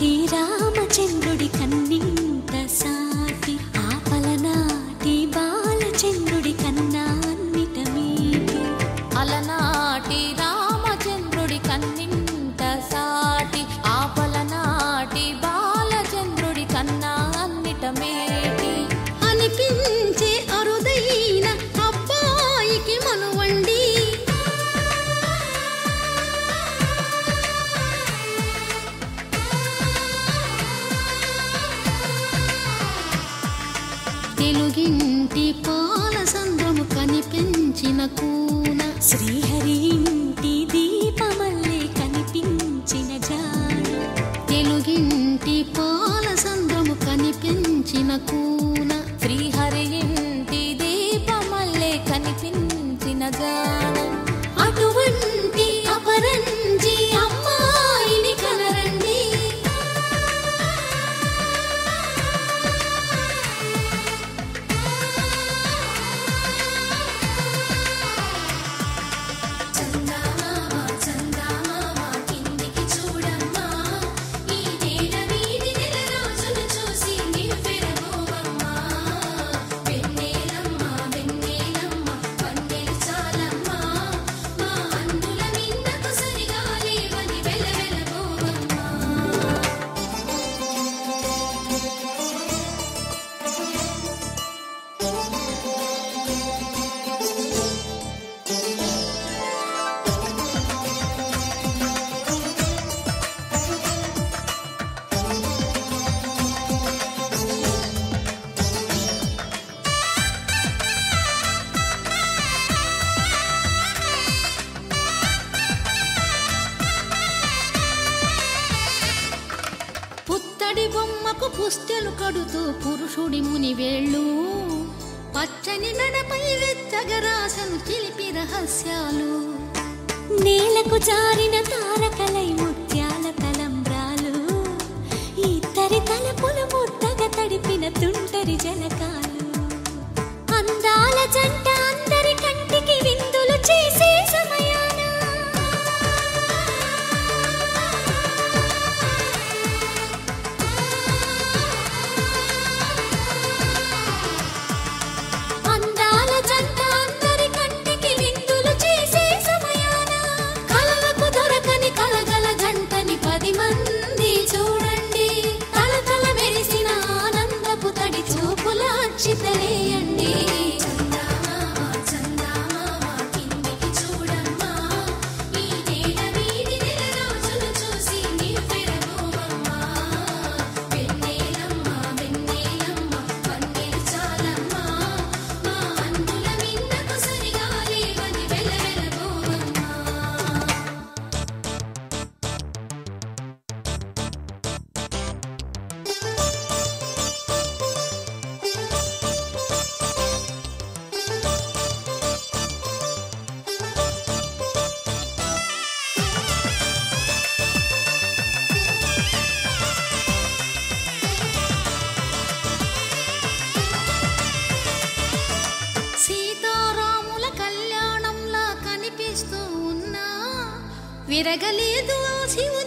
అలనాటి రామచంద్రుడి కన్నింత సాటి ఆపలనాటి బాలచంద్రుడి కన్నా అన్నిట మీటి అలనాటి రామచంద్రుడి కన్నింత సాటి ఆపలనాటి బాలచంద్రుడి కన్నా అన్నిట మేటి అనిపించే అరుదైన అబ్బాయికి మనువండి తెలుగింటి పాలసంద్రము కనిపించిన కూన శ్రీహరి ఇంటి దీపమల్లే కనిపించిన జాడ తెలుగింటి పాలసంద్రము కనిపించిన కూన శ్రీహరి ఇంటి దీపమల్లే కనిపించిన జాడ అటువంటి అపరంజి అమ్మాయిని కనరండి పుత్తడి బొమ్మకు పుస్తెలు కడుతూ పురుషుడి ముని వేళ్ళు పచ్చని నడపై వెచ్చగరాసను చిలిపి రహస్యాలు నేలకు జారిన తారకలై ముత్యాల తలంబ్రాలు ఇద్దరి తలపులు ముద్దగా తడిపిన తుంటరి జలకాలు అందాల జంట అందరి కంటికి విందులు చేసే సమయాన అందాల జంట అందరి కంటికి విందులు చేసే సమయాన కలలకు దొరకని కలగల జంటని 10 మంది చూడండి తలతల మెరిసిన ఆనందపు తడి చూపుల అచ్చితలేయండి సీతారాముల కళ్యాణంలా కనిపిస్తూ ఉన్నా విరగలేదు ఆ శివ